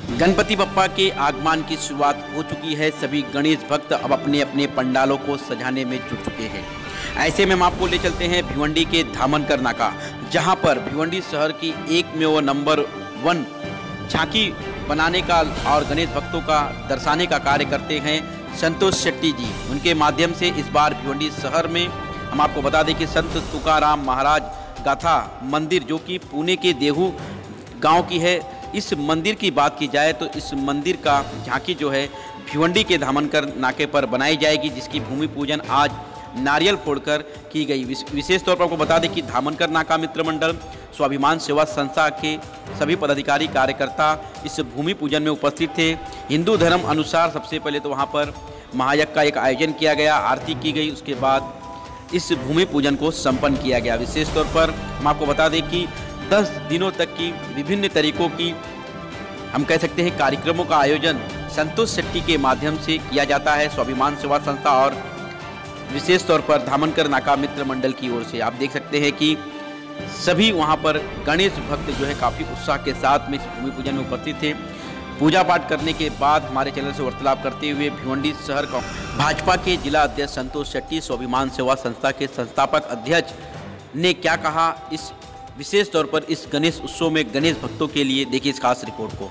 गणपति बप्पा के आगमन की शुरुआत हो चुकी है। सभी गणेश भक्त अब अपने अपने पंडालों को सजाने में जुट चुके हैं। ऐसे में हम आपको ले चलते हैं भिवंडी के धामनकर नाका, जहां पर भिवंडी शहर की एकमेव नंबर 1 झांकी बनाने का और गणेश भक्तों का दर्शाने का कार्य करते हैं संतोष शेट्टी जी। उनके माध्यम से इस बार भिवंडी शहर में हम आपको बता दें कि संत तुकाराम महाराज गाथा मंदिर, जो कि पुणे के देहू गांव की है, इस मंदिर की बात की जाए तो इस मंदिर का झांकी जो है भिवंडी के धामनकर नाके पर बनाई जाएगी, जिसकी भूमि पूजन आज नारियल फोड़कर की गई। विशेष तौर पर आपको बता दें कि धामनकर नाका मित्र मंडल स्वाभिमान सेवा संस्था के सभी पदाधिकारी कार्यकर्ता इस भूमि पूजन में उपस्थित थे। हिंदू धर्म अनुसार सबसे पहले तो वहाँ पर महायज्ञ का एक आयोजन किया गया, आरती की गई, उसके बाद इस भूमि पूजन को संपन्न किया गया। विशेष तौर पर हम आपको बता दें कि 10 दिनों तक की विभिन्न तरीकों की हम कह सकते हैं कार्यक्रमों का आयोजन संतोष शेट्टी के माध्यम से किया जाता है, स्वाभिमान सेवा संस्था और विशेष तौर पर धामनकर नाका मित्र मंडल की ओर से। आप देख सकते हैं कि सभी वहां पर गणेश भक्त जो है काफ़ी उत्साह के साथ में इस भूमि पूजन में उपस्थित थे। पूजा पाठ करने के बाद हमारे चैनल से वार्तालाप करते हुए भिवंडी शहर का भाजपा के जिला अध्यक्ष संतोष शेट्टी, स्वाभिमान सेवा संस्था के संस्थापक अध्यक्ष ने क्या कहा इस विशेष तौर पर इस गणेश उत्सव में गणेश भक्तों के लिए, देखिए इस खास रिपोर्ट को।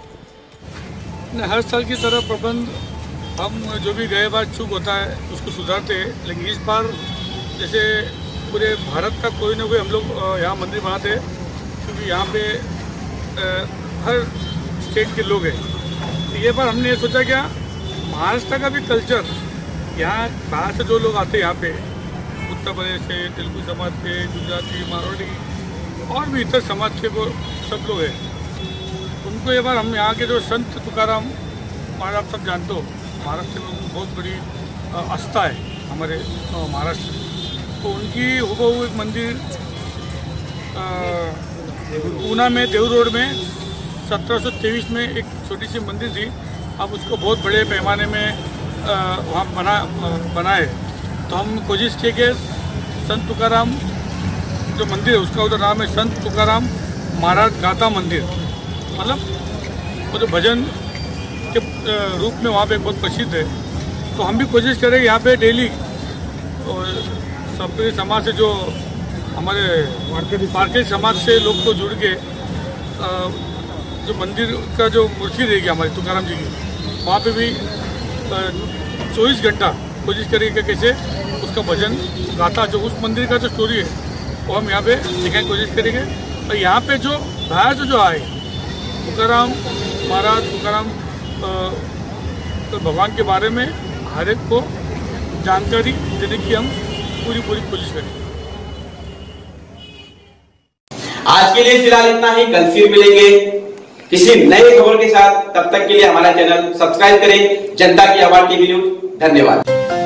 हर साल की तरह प्रबंध हम जो भी गए बार चूक होता है उसको सुधारते हैं, लेकिन इस बार जैसे पूरे भारत का कोई ना कोई हम लोग यहाँ मंदिर बनाते हैं, क्योंकि यहाँ पे हर स्टेट के लोग हैं। तो ये बार हमने ये सोचा क्या महाराष्ट्र का भी कल्चर, यहाँ बाहर से जो लोग आते हैं यहाँ पे, उत्तर प्रदेश से, तेलुगु समाज के, गुजराती, मारवाड़ी और भी इतर समाज के वो सब लोग हैं, उनको ये बार हम यहाँ के जो संत तुकाराम महाराज, आप सब जानते हो, महाराष्ट्र में बहुत बड़ी आस्था है हमारे महाराष्ट्र में, तो उनकी हुबहू एक मंदिर पूना में देहू रोड में 1723 में एक छोटी सी मंदिर थी। अब उसको बहुत बड़े पैमाने में वहाँ बनाए, तो हम कोशिश किए कि संत तुकाराम जो मंदिर है उसका उधर नाम है संत तुकाराम महाराज गाथा मंदिर, मतलब वो जो भजन के रूप में वहाँ पे बहुत प्रसिद्ध है। तो हम भी कोशिश करें यहाँ पे डेली सभी समाज से, जो हमारे मार्केट समाज से लोग को जुड़ के जो मंदिर का जो मूर्ति रहेगी हमारी तुकाराम जी की, वहाँ पे भी 24 घंटा कोशिश करेंगे कैसे उसका भजन गाथा, जो उस मंदिर का जो स्टोरी है वो हम यहाँ पे दिखाने की कोशिश करेंगे। और यहाँ पे जो बाहर जो आए तुकाराम महाराज, तुकाराम तो भगवान के बारे में हर एक को जानकारी देने की हम पूरी कोशिश करेंगे। आज के लिए फिलहाल इतना ही, कल फिर मिलेंगे किसी नए खबर के साथ। तब तक के लिए हमारा चैनल सब्सक्राइब करें। जनता की आवाज टीवी न्यूज। धन्यवाद।